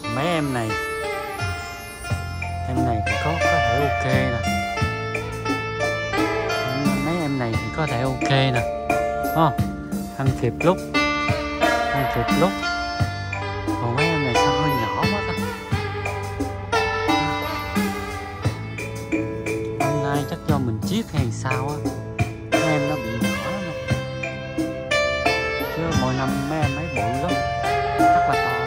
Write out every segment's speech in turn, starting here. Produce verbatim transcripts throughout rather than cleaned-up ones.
Mấy em này em này thì có có thể ok nè, mấy em này thì có thể ok nè, đúng không? Ăn kịp lúc ăn kịp lúc còn mấy em này sao hơi nhỏ quá ta. Hôm nay chắc do mình chiết hay sao á, mấy em nó bị nhỏ lắm, chứ mỗi năm mấy em ấy bự lắm, chắc là to.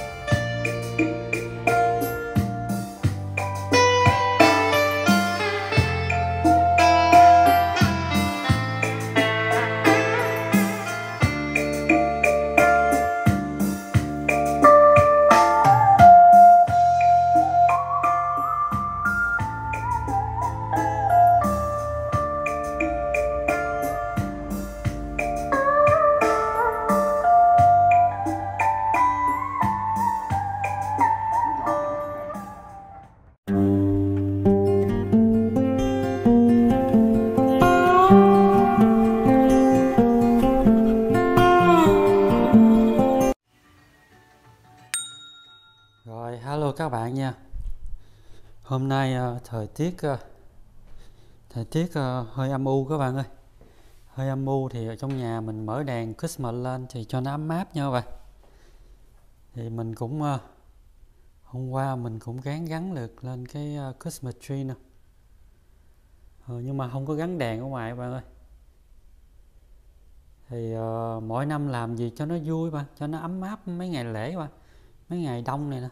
Rồi, hello các bạn nha. Hôm nay uh, thời tiết uh, thời tiết uh, hơi âm u các bạn ơi. Hơi âm u thì ở trong nhà mình mở đèn Christmas lên thì cho nó ấm áp nha các bạn. Thì mình cũng uh, hôm qua mình cũng gắng gắn được lên cái uh, Christmas tree nè. Uh, nhưng mà không có gắn đèn ở ngoài các bạn ơi. Thì uh, mỗi năm làm gì cho nó vui mà, cho nó ấm áp mấy ngày lễ mà, mấy ngày đông này nè.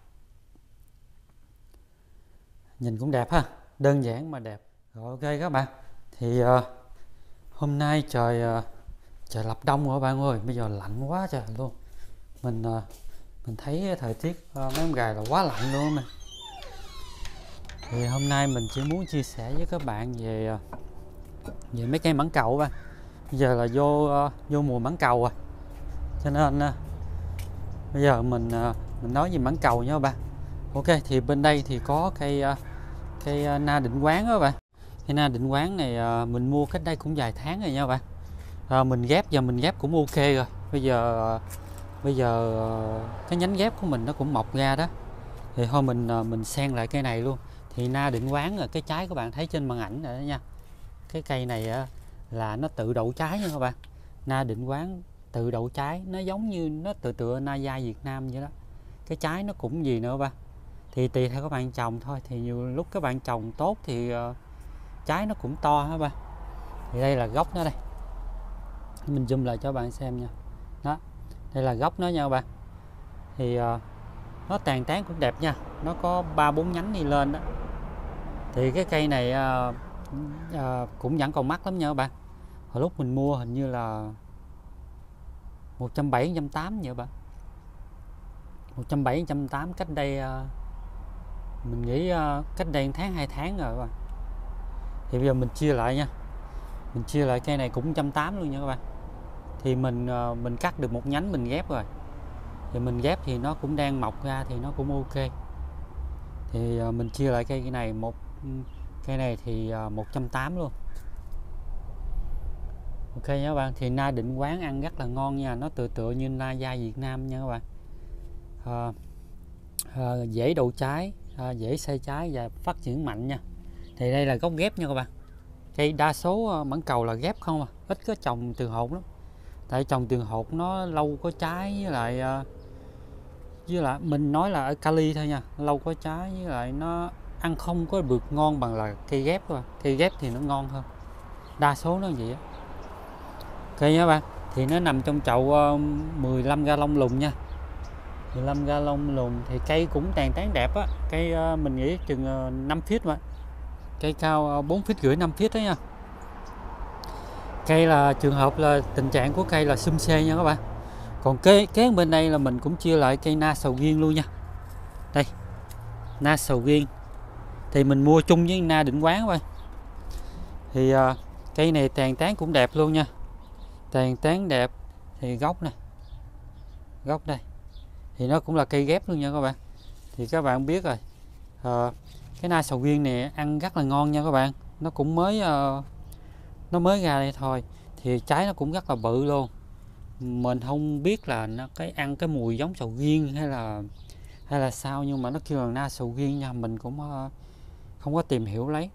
Nhìn cũng đẹp ha, đơn giản mà đẹp. Rồi ok các bạn. Thì uh, hôm nay trời uh, trời lập đông rồi các bạn ơi, bây giờ lạnh quá trời luôn. Mình uh, mình thấy thời tiết uh, mấy hôm gài là quá lạnh luôn nè. Thì hôm nay mình chỉ muốn chia sẻ với các bạn về uh, về mấy cây mãng cầu các bạn. Bây giờ là vô uh, vô mùa mãng cầu rồi. Cho nên uh, bây giờ mình uh, mình nói về mãng cầu nha các bạn. Ok, thì bên đây thì có cây uh, cây uh, na định quán đó các bạn. Cây na định quán này uh, mình mua cách đây cũng vài tháng rồi nha các bạn. Uh, mình ghép giờ mình ghép cũng ok rồi. Bây giờ uh, bây giờ uh, cái nhánh ghép của mình nó cũng mọc ra đó. Thì thôi mình uh, mình xen lại cây này luôn. Thì na định quán là cái trái các bạn thấy trên màn ảnh rồi đó nha. Cái cây này uh, là nó tự đậu trái nha các bạn. Na định quán tự đậu trái, nó giống như nó tự tựa na dai Việt Nam vậy đó. Cái trái nó cũng gì nữa ba, thì tùy theo các bạn trồng thôi. Thì nhiều lúc các bạn trồng tốt thì uh, trái nó cũng to hả ba. Thì đây là gốc nó đây, mình zoom lại cho các bạn xem nha. Đó, đây là gốc nó nha các bạn. Thì uh, nó tàn tán cũng đẹp nha, nó có ba bốn nhánh đi lên đó. Thì cái cây này uh, uh, cũng vẫn còn mắc lắm nha các bạn. Hồi lúc mình mua hình như là một trăm bảy mươi, một trăm tám mươi vậy bạn. một trăm bảy mươi, một trăm tám mươi cách đây uh, mình nghĩ uh, cách đây một tháng hai tháng rồi các bạn. Thì bây giờ mình chia lại nha. Mình chia lại cây này cũng một trăm tám mươi luôn nha các bạn. Thì mình uh, mình cắt được một nhánh mình ghép rồi. Thì mình ghép thì nó cũng đang mọc ra thì nó cũng ok. Thì uh, mình chia lại cây này một cây này thì uh, một trăm tám mươi luôn. Ok nha các bạn. Thì na định quán ăn rất là ngon nha, nó tựa tựa như na dai Việt Nam nha các bạn. À, à, dễ đậu trái, à, dễ xây trái và phát triển mạnh nha. Thì đây là gốc ghép nha các bạn. Cây đa số mãng cầu là ghép không à, ít có trồng từ hột lắm. Tại trồng từ hột nó lâu có trái, với lại với lại mình nói là ở Cali thôi nha, lâu có trái, với lại nó ăn không có được ngon bằng là cây ghép thôi. Cây ghép thì nó ngon hơn, đa số nó vậy á. Ok nha các bạn. Thì nó nằm trong chậu uh, mười lăm gallon lùn nha, mười lăm gallon lùn. Thì cây cũng tàn tán đẹp á. Cây uh, mình nghĩ chừng uh, năm feet mà. Cây cao uh, bốn feet rưỡi năm feet đó nha. Cây là trường hợp là tình trạng của cây là sum xê nha các bạn. Còn kế kế bên đây là mình cũng chia lại cây na sầu riêng luôn nha. Đây, na sầu riêng thì mình mua chung với na định quán thôi. Thì uh, cây này tàn tán cũng đẹp luôn nha, tàn tán đẹp. Thì gốc này, gốc đây thì nó cũng là cây ghép luôn nha các bạn. Thì các bạn biết rồi, à, cái na sầu riêng này ăn rất là ngon nha các bạn. Nó cũng mới uh, nó mới ra đây thôi. Thì trái nó cũng rất là bự luôn. Mình không biết là nó cái ăn cái mùi giống sầu riêng hay là hay là sao, nhưng mà nó kêu là na sầu riêng nha, mình cũng uh, không có tìm hiểu lấy.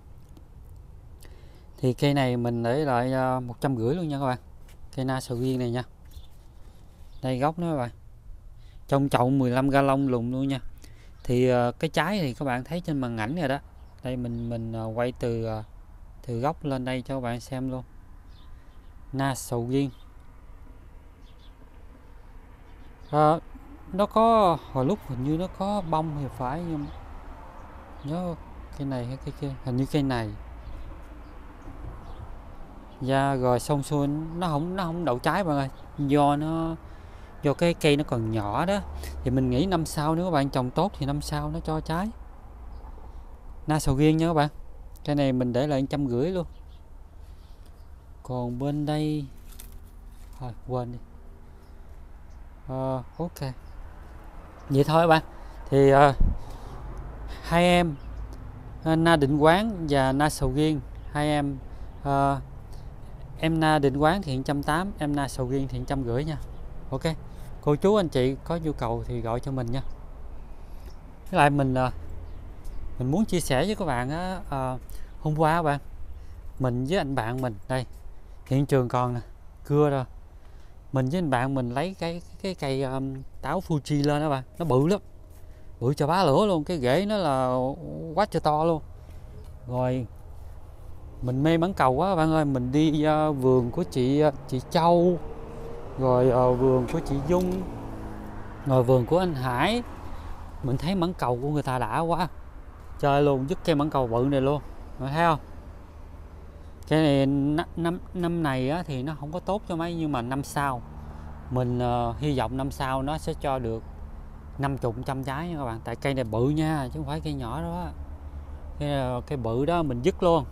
Thì cây này mình để lại uh, một trăm rưỡi luôn nha các bạn, cây na sầu riêng này nha. Đây gốc nó các bạn, trong chậu mười lăm gallon lùn luôn nha. Thì uh, cái trái thì các bạn thấy trên màn ảnh rồi đó. Đây mình mình uh, quay từ uh, từ gốc lên đây cho các bạn xem luôn. Na sầu riêng. Uh, nó có hồi lúc hình như nó có bông thì phải, nhưng nhớ cây này hay cây kia, hình như cây này. Dạ rồi xong xuôi nó không nó không đậu trái bạn ơi, do nó do cái cây nó còn nhỏ đó. Thì mình nghĩ năm sau nếu các bạn trồng tốt thì năm sau nó cho trái. Na sầu riêng nha các bạn, cái này mình để lại một trăm rưỡi luôn. Còn bên đây thôi quên đi. Uh, ok vậy thôi các bạn. Thì uh, hai em uh, na định quán và na sầu riêng, hai em uh, em na định quán thì một trăm tám mươi, em na sầu riêng thì một trăm rưỡi nha. Ok, cô chú anh chị có nhu cầu thì gọi cho mình nha. Với lại mình uh, mình muốn chia sẻ với các bạn á, uh, hôm qua các bạn, mình với anh bạn mình đây, hiện trường còn nè, cưa rồi. Mình với anh bạn mình lấy cái cái cây um, táo Fuji lên đó bạn, nó bự lắm, bự cho bá lửa luôn, cái rễ nó là quá trời to luôn. Rồi mình mê mãng cầu quá bạn ơi, mình đi uh, vườn của chị uh, chị Châu, rồi uh, vườn của chị Dung, rồi vườn của anh Hải, mình thấy mãng cầu của người ta đã quá chơi luôn, dứt cây mãng cầu bự này luôn, bạn thấy không? Cái này năm năm này á, thì nó không có tốt cho mấy, nhưng mà năm sau mình uh, hy vọng năm sau nó sẽ cho được năm mươi trăm trái nha các bạn. Tại cây này bự nha, chứ không phải cây nhỏ đó. Cái, uh, cây bự đó mình dứt luôn.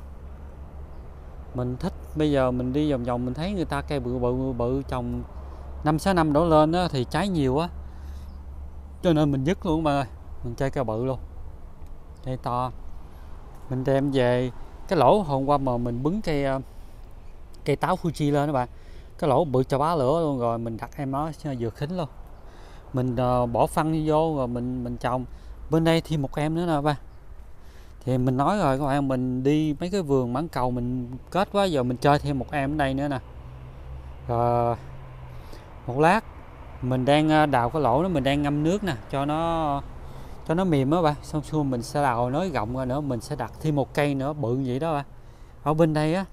Mình thích, bây giờ mình đi vòng vòng mình thấy người ta cây bự bự bự trồng năm sáu năm đổ lên đó, thì trái nhiều quá, cho nên mình dứt luôn mà ơi. Mình chơi cây bự luôn, cây to. Mình đem về cái lỗ hôm qua mà mình bứng cây cây táo Fuji lên đó bạn, cái lỗ bự cho bá lửa luôn. Rồi mình đặt em nó vừa khính luôn, mình uh, bỏ phân vô rồi mình mình trồng. Bên đây thêm một em nữa nè ba. Thì mình nói rồi các bạn, mình đi mấy cái vườn mãng cầu mình kết quá, giờ mình chơi thêm một em ở đây nữa nè. Rồi một lát mình đang đào cái lỗ đó, mình đang ngâm nước nè cho nó cho nó mềm đó ba. Xong xuôi mình sẽ đào nối rộng ra nữa, mình sẽ đặt thêm một cây nữa bự vậy đó ba. Ở bên đây á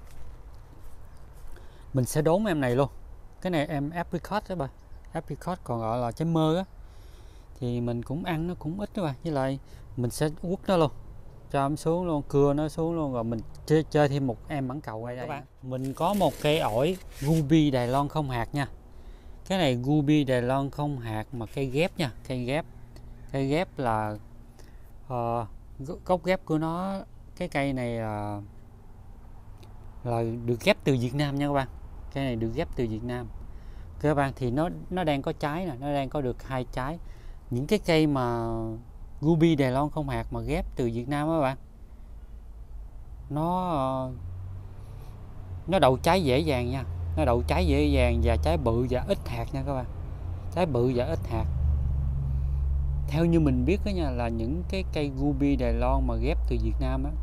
mình sẽ đốn em này luôn. Cái này em apricot đó ba, apricot còn gọi là trái mơ á. Thì mình cũng ăn nó cũng ít đó ba, với lại mình sẽ quất nó luôn, cho nó xuống luôn, cưa nó xuống luôn, rồi mình chơi, chơi thêm một em mãng cầu đây. Các bạn, mình có một cây ổi Ruby Đài Loan không hạt nha. Cái này Ruby Đài Loan không hạt mà cây ghép nha, cây ghép. Cây ghép là uh, gốc ghép của nó, cái cây này là là được ghép từ Việt Nam nha các bạn. Cây này được ghép từ Việt Nam. Các bạn, thì nó nó đang có trái nè, nó đang có được hai trái. Những cái cây mà Ruby Đài Loan không hạt mà ghép từ Việt Nam các bạn, nó nó đậu trái dễ dàng nha, nó đậu trái dễ dàng và trái bự và ít hạt nha các bạn, trái bự và ít hạt. Theo như mình biết đó nha, là những cái cây Ruby Đài Loan mà ghép từ Việt Nam á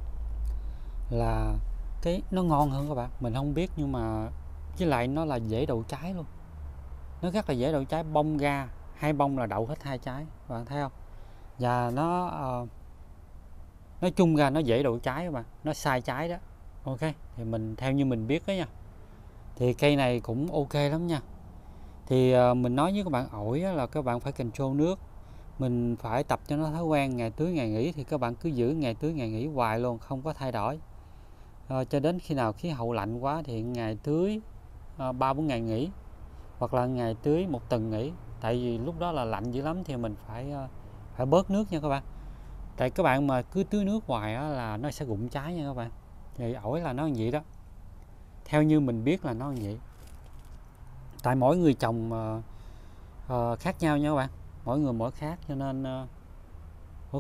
là cái nó ngon hơn các bạn, mình không biết, nhưng mà với lại nó là dễ đậu trái luôn, nó rất là dễ đậu trái, bông ra hai bông là đậu hết hai trái, bạn thấy không? Và nó uh, nói chung ra nó dễ đậu trái các bạn, nó sai trái đó. Ok, thì mình theo như mình biết đó nha, thì cây này cũng ok lắm nha. Thì uh, mình nói với các bạn, ổi là các bạn phải control nước, mình phải tập cho nó thói quen ngày tưới ngày nghỉ. Thì các bạn cứ giữ ngày tưới ngày nghỉ hoài luôn, không có thay đổi, uh, cho đến khi nào khí hậu lạnh quá thì ngày tưới ba bốn ngày nghỉ, hoặc là ngày tưới một tuần nghỉ. Tại vì lúc đó là lạnh dữ lắm, thì mình phải uh, phải bớt nước nha các bạn. Tại các bạn mà cứ tưới nước hoài á, là nó sẽ rụng trái nha các bạn. Thì ổi là nó như vậy đó, theo như mình biết là nó như vậy. Tại mỗi người trồng uh, uh, khác nhau nha các bạn, mỗi người mỗi khác, cho nên uh, ok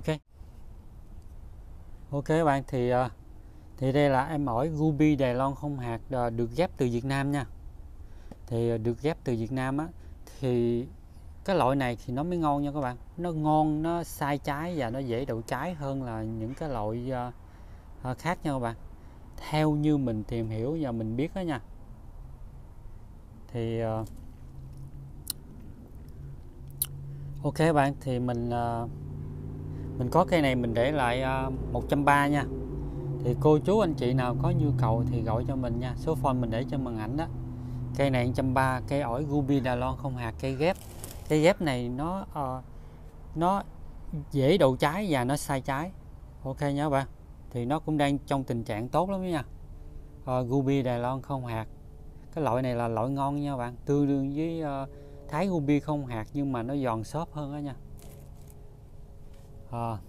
ok các bạn. Thì uh, thì đây là em ổi Ruby Đài Loan không hạt, uh, được ghép từ Việt Nam nha. Thì uh, được ghép từ Việt Nam á, thì cái loại này thì nó mới ngon nha các bạn, nó ngon, nó sai trái và nó dễ đậu trái hơn là những cái loại uh, uh, khác nha các bạn, theo như mình tìm hiểu và mình biết đó nha. Thì uh, ok các bạn, thì mình uh, mình có cây này mình để lại uh, một trăm ba mươi nha. Thì cô chú anh chị nào có nhu cầu thì gọi cho mình nha, số phone mình để trên màn ảnh đó. Cây này một trăm ba mươi, cây ổi Ruby Đài Loan không hạt, cây ghép. Cây ghép này nó uh, nó dễ đậu trái và nó sai trái. Ok nha các bạn. Thì nó cũng đang trong tình trạng tốt lắm nha. Uh, Ruby Đài Loan không hạt. Cái loại này là loại ngon nha các bạn, tương đương với uh, Thái Ruby không hạt nhưng mà nó giòn xốp hơn đó nha. Uh,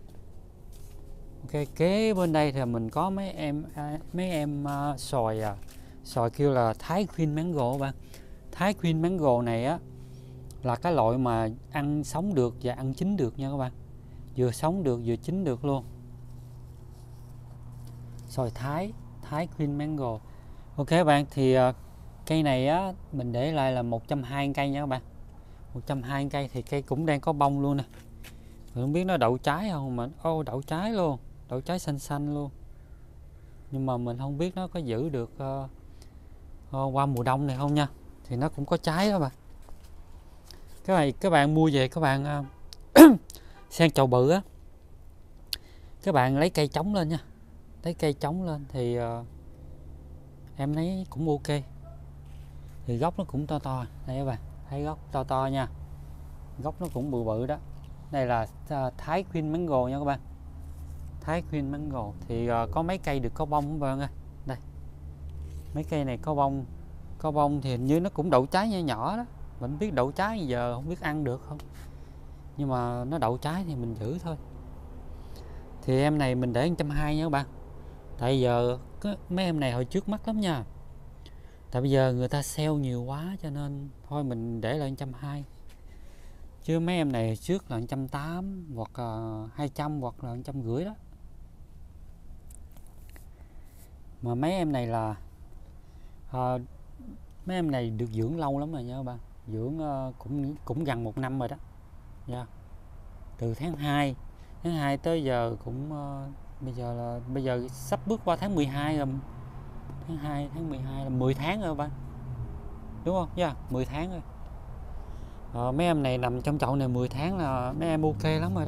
ok, kế bên đây thì mình có mấy em mấy em uh, xoài à. Xoài kêu là Thái Queen Mango các bạn. Thái Queen Mango này á là cái loại mà ăn sống được và ăn chín được nha các bạn, vừa sống được vừa chín được luôn. Xoài Thái Thái Queen Mango. Ok các bạn, thì uh, cây này á mình để lại là một trăm hai mươi cây nha các bạn, một trăm hai mươi cây. Thì cây cũng đang có bông luôn nè, mình không biết nó đậu trái không mà ô oh, đậu trái luôn, đậu trái xanh xanh luôn, nhưng mà mình không biết nó có giữ được uh, uh, qua mùa đông này không nha. Thì nó cũng có trái đó bạn. Cái này các bạn mua về các bạn uh, sang chậu bự á, các bạn lấy cây trống lên nha, lấy cây trống lên thì uh, em thấy cũng ok. Thì gốc nó cũng to to đây các bạn, thấy gốc to to nha, gốc nó cũng bự bự đó. Đây là uh, Thái Queen Mango nha các bạn, Thái Queen Mango. Thì uh, có mấy cây được có bông các bạn ơi, đây mấy cây này có bông, có bông thì hình như nó cũng đậu trái nhỏ nhỏ đó, mình không biết đậu trái giờ không biết ăn được không, nhưng mà nó đậu trái thì mình giữ thôi. Thì em này mình để một trăm hai mươi nha các bạn, tại giờ có, mấy em này hồi trước mắc lắm nha, tại bây giờ người ta sale nhiều quá cho nên thôi mình để lại một trăm hai mươi. Chứ mấy em này trước là một trăm tám mươi hoặc uh, hai trăm hoặc là một trăm rưỡi đó. Mà mấy em này là uh, mấy em này được dưỡng lâu lắm rồi nha các bạn, dưỡng uh, cũng cũng gần một năm rồi đó nha. Yeah. Từ tháng hai tháng hai tới giờ cũng uh, bây giờ là bây giờ sắp bước qua tháng mười hai rồi, tháng hai tháng mười hai là mười tháng rồi bạn, đúng không? Dạ, yeah, mười tháng rồi. Ờ, mấy em này nằm trong chậu này mười tháng là mấy em ok lắm rồi đó.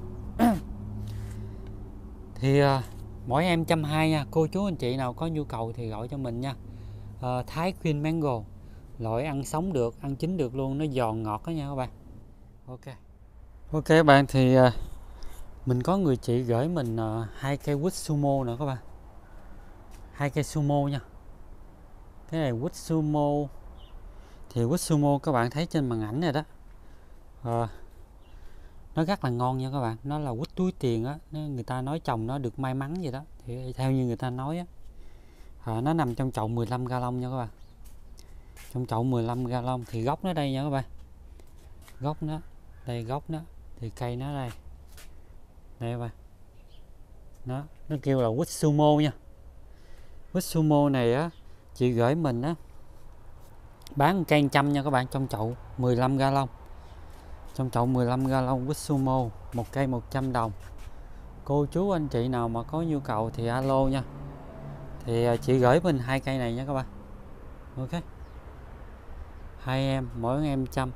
Thì uh, mỗi em một trăm hai mươi nha, cô chú anh chị nào có nhu cầu thì gọi cho mình nha. uh, Thái Queen Mango, loại ăn sống được, ăn chín được luôn, nó giòn ngọt đó nha các bạn. Ok ok các bạn, thì uh, mình có người chị gửi mình uh, hai cây quýt sumo nữa các bạn, hai cây sumo nha. Cái này quýt sumo thì quýt sumo các bạn thấy trên màn ảnh này đó, à, nó rất là ngon nha các bạn, nó là quýt túi tiền á, người ta nói trồng nó được may mắn vậy đó, thì theo như người ta nói á, à, nó nằm trong chậu mười lăm gallon nha các bạn, trong chậu mười lăm gallon. Thì gốc nó đây nha các bạn, gốc nó đây, gốc nó thì cây nó đây đây các bạn, nó nó kêu là quýt sumo nha. Quýt sumo này á chị gửi mình á bán cây trăm nha các bạn, trong chậu mười lăm gallon, trong chậu mười lăm gallon quýt sumo, một cây một trăm đồng. Cô chú anh chị nào mà có nhu cầu thì alo nha, thì chị gửi mình hai cây này nha các bạn. Ok, hai em mỗi em trăm,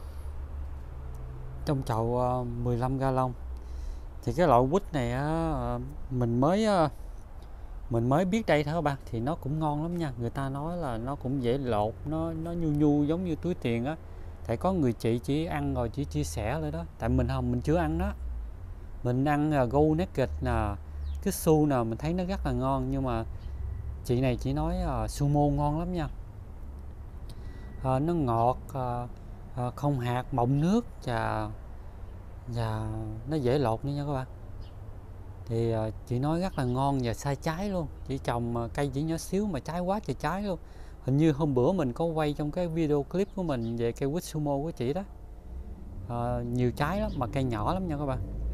trong chậu mười lăm gallon. Thì cái loại quýt này á, mình mới mình mới biết đây thôi các bạn, thì nó cũng ngon lắm nha, người ta nói là nó cũng dễ lột, nó nó nhu nhu giống như túi tiền á. Tại có người chị chỉ ăn rồi chỉ chia sẻ lại đó, tại mình không, mình chưa ăn đó, mình ăn là go naked nè, cái su nè, mình thấy nó rất là ngon, nhưng mà chị này chỉ nói uh, sumo ngon lắm nha. Uh, nó ngọt, uh, uh, không hạt, mọng nước và và nó dễ lột nữa nha các bạn. Thì uh, chị nói rất là ngon và sai trái luôn, chị trồng uh, cây chỉ nhỏ xíu mà trái quá trời trái luôn. Hình như hôm bữa mình có quay trong cái video clip của mình về cây quýt sumo của chị đó, uh, nhiều trái lắm mà cây nhỏ lắm nha các bạn.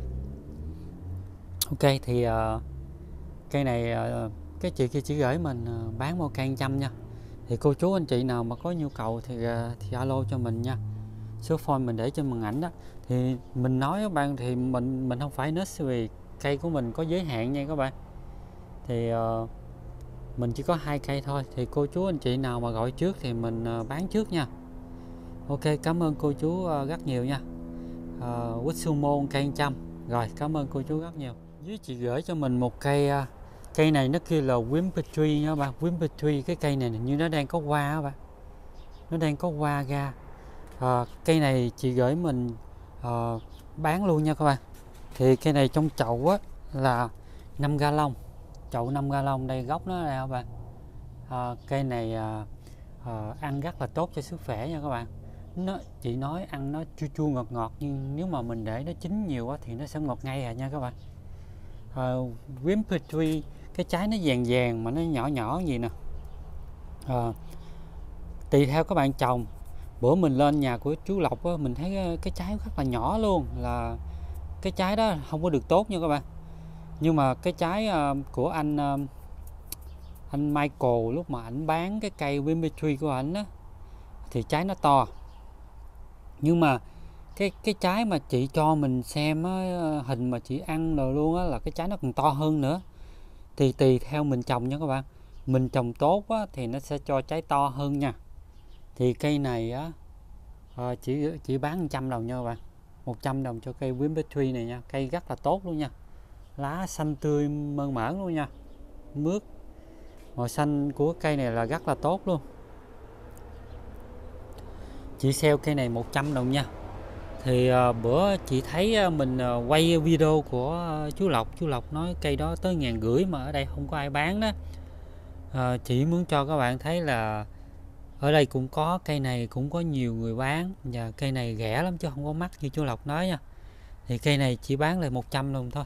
Ok, thì uh, cây này uh, cái chị kia chỉ gửi mình uh, bán một cây trăm nha. Thì cô chú anh chị nào mà có nhu cầu thì uh, thì alo cho mình nha, số phone mình để trên màn ảnh đó. Thì mình nói các bạn thì mình mình không phải nursery, cây của mình có giới hạn nha các bạn. Thì uh, mình chỉ có hai cây thôi, thì cô chú anh chị nào mà gọi trước thì mình uh, bán trước nha. Ok, cảm ơn cô chú uh, rất nhiều nha. uh, Witsumo cây trăm. Rồi, cảm ơn cô chú rất nhiều. Dưới chị gửi cho mình một cây uh, cây này nó kia là Whimper Tree nha bạn. Whimper Tree, cái cây này như nó đang có hoa á bạn, nó đang có hoa ra. uh, cây này chị gửi mình uh, bán luôn nha các bạn. Thì cây này trong chậu á là năm gallon, chậu năm gallon. Đây gốc nó ra các bạn. À, cây này à, à, ăn rất là tốt cho sức khỏe nha các bạn. Nó chị nói ăn nó chua chua ngọt ngọt, nhưng nếu mà mình để nó chín nhiều quá thì nó sẽ ngọt ngay à nha các bạn. à, Whimper Tree, cái trái nó vàng vàng mà nó nhỏ nhỏ gì nè. à, Tùy theo các bạn trồng. Bữa mình lên nhà của chú Lộc á, mình thấy cái trái rất là nhỏ luôn, là cái trái đó không có được tốt nha các bạn. Nhưng mà cái trái uh, của anh uh, anh Michael lúc mà ảnh bán cái cây Whimper Tree của ảnh á, thì trái nó to. Nhưng mà cái cái trái mà chị cho mình xem á, hình mà chị ăn rồi luôn á, là cái trái nó còn to hơn nữa. Thì tùy theo mình trồng nha các bạn. Mình trồng tốt á, thì nó sẽ cho trái to hơn nha. Thì cây này á à, chỉ chỉ bán một trăm đồng nha các bạn. một trăm đồng cho cây Whimper Tree này nha. Cây rất là tốt luôn nha. Lá xanh tươi mơn mởn luôn nha. Mướt, màu xanh của cây này là rất là tốt luôn. Chị sale cây này một trăm đồng nha. Thì uh, bữa chị thấy uh, mình uh, quay video của uh, chú Lộc, chú Lộc nói cây đó tới ngàn rưỡi mà ở đây không có ai bán đó. uh, Chị muốn cho các bạn thấy là ở đây cũng có, cây này cũng có nhiều người bán, và cây này rẻ lắm chứ không có mắc như chú Lộc nói nha. Thì cây này chỉ bán lại một trăm đồng thôi.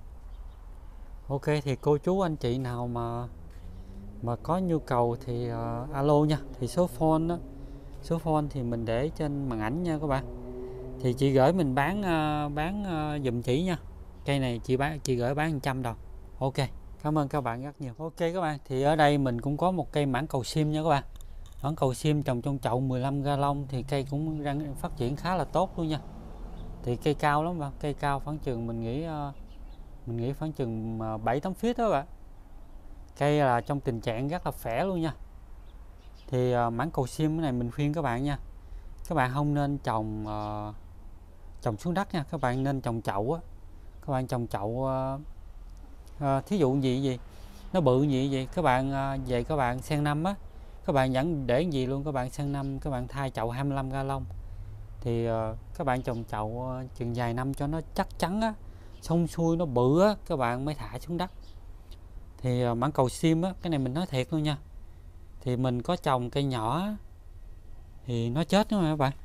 Ok, thì cô chú anh chị nào mà mà có nhu cầu thì uh, alo nha. Thì số phone đó, số phone thì mình để trên màn ảnh nha các bạn. Thì chị gửi mình bán uh, bán uh, giùm chị nha. Cây này chị bán chị gửi bán một trăm đồng. Ok, cảm ơn các bạn rất nhiều. Ok các bạn, thì ở đây mình cũng có một cây mãng cầu sim nha các bạn. Mãng cầu sim trồng trong chậu mười lăm gallon thì cây cũng đang phát triển khá là tốt luôn nha. Thì cây cao lắm bạn, cây cao khoảng chừng mình nghĩ uh, mình nghĩ khoảng chừng bảy tám feet đó bạn. Cây là trong tình trạng rất là khỏe luôn nha. Thì uh, mãng cầu sim cái này mình khuyên các bạn nha, các bạn không nên trồng uh, trồng xuống đất nha, các bạn nên trồng chậu á. Các bạn trồng chậu uh, uh, thí dụ gì gì nó bự gì vậy, các bạn uh, về các bạn sen năm á, các bạn vẫn để gì luôn, các bạn sen năm, các bạn thay chậu hai mươi lăm gallon. Thì uh, các bạn trồng chậu uh, chừng vài năm cho nó chắc chắn á, xong xuôi nó bự á, các bạn mới thả xuống đất. Thì uh, mãng cầu sim á, cái này mình nói thiệt luôn nha, thì mình có trồng cây nhỏ thì nó chết đó mà các bạn.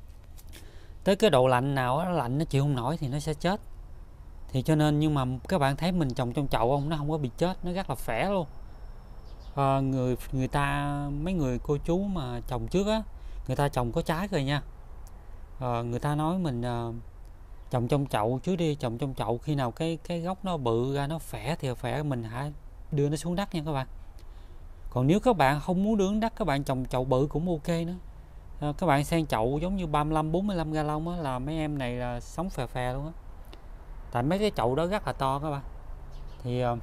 Tới cái độ lạnh nào á, lạnh nó chịu không nổi thì nó sẽ chết. Thì cho nên, nhưng mà các bạn thấy mình trồng trong chậu không, nó không có bị chết, nó rất là khỏe luôn. à, người người ta mấy người cô chú mà trồng trước á, người ta trồng có trái rồi nha. à, người ta nói mình à, trồng trong chậu trước đi, trồng trong chậu, khi nào cái cái gốc nó bự ra, nó khỏe thì khỏe, mình hãy đưa nó xuống đất nha các bạn. Còn nếu các bạn không muốn đưa xuống đất, các bạn trồng chậu bự cũng ok nữa. à, các bạn sang chậu giống như ba mươi lăm bốn mươi lăm gallon á, là mấy em này là sống phè phè luôn á. Tại mấy cái chậu đó rất là to các bạn. Thì uh,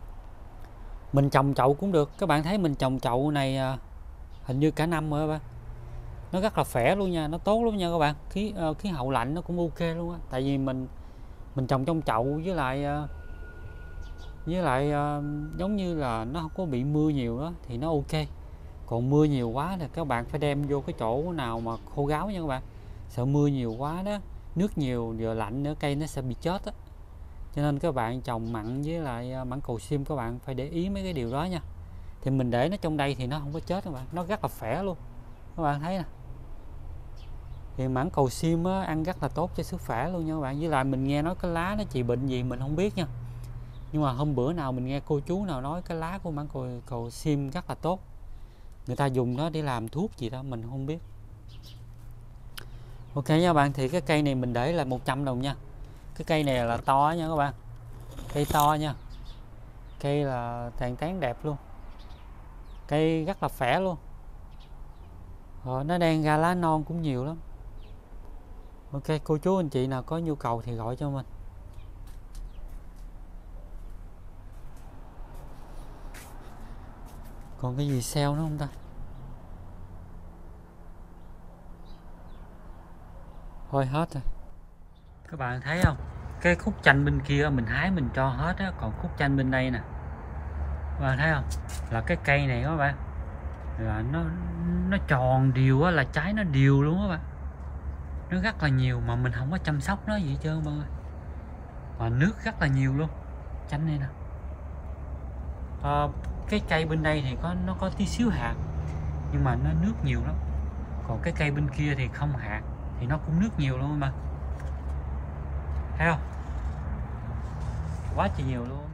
mình trồng chậu cũng được. Các bạn thấy mình trồng chậu này uh, hình như cả năm rồi các bạn. Nó rất là khỏe luôn nha, nó tốt lắm nha các bạn. Khí uh, khí hậu lạnh nó cũng ok luôn á. Tại vì mình mình trồng trong chậu, với lại uh, với lại uh, giống như là nó không có bị mưa nhiều đó thì nó ok. Còn mưa nhiều quá thì các bạn phải đem vô cái chỗ nào mà khô ráo nha các bạn. Sợ mưa nhiều quá đó, nước nhiều vừa lạnh nữa, cây nó sẽ bị chết á. Cho nên các bạn trồng mặn với lại mãng cầu sim, các bạn phải để ý mấy cái điều đó nha. Thì mình để nó trong đây thì nó không có chết các bạn, nó rất là khỏe luôn. Các bạn thấy nè. Thì mãng cầu sim á, ăn rất là tốt cho sức khỏe luôn nha các bạn. Với lại mình nghe nói cái lá nó trị bệnh gì mình không biết nha. Nhưng mà hôm bữa nào mình nghe cô chú nào nói cái lá của mãng cầu, cầu sim rất là tốt. Người ta dùng nó để làm thuốc gì đó mình không biết. Ok nha các bạn, thì cái cây này mình để là một trăm đồng nha. Cái cây này là to nha các bạn. Cây to nha. Cây là tàn tán đẹp luôn. Cây rất là khỏe luôn. Ờ, nó đang ra lá non cũng nhiều lắm. Ok, cô chú anh chị nào có nhu cầu thì gọi cho mình. Còn cái gì sale nữa không ta? Thôi hết rồi. Các bạn thấy không? Cái khúc chanh bên kia mình hái mình cho hết á, còn khúc chanh bên đây nè. Các bạn thấy không? Là cái cây này các bạn, là nó nó tròn đều á, là trái nó đều luôn á bạn. Nó rất là nhiều mà mình không có chăm sóc nó gì hết trơn bạn ơi. Mà nước rất là nhiều luôn. Chanh này nè. À, cái cây bên đây thì có nó có tí xíu hạt, nhưng mà nó nước nhiều lắm. Còn cái cây bên kia thì không hạt, thì nó cũng nước nhiều luôn mà. Thấy không? Quá trời nhiều luôn.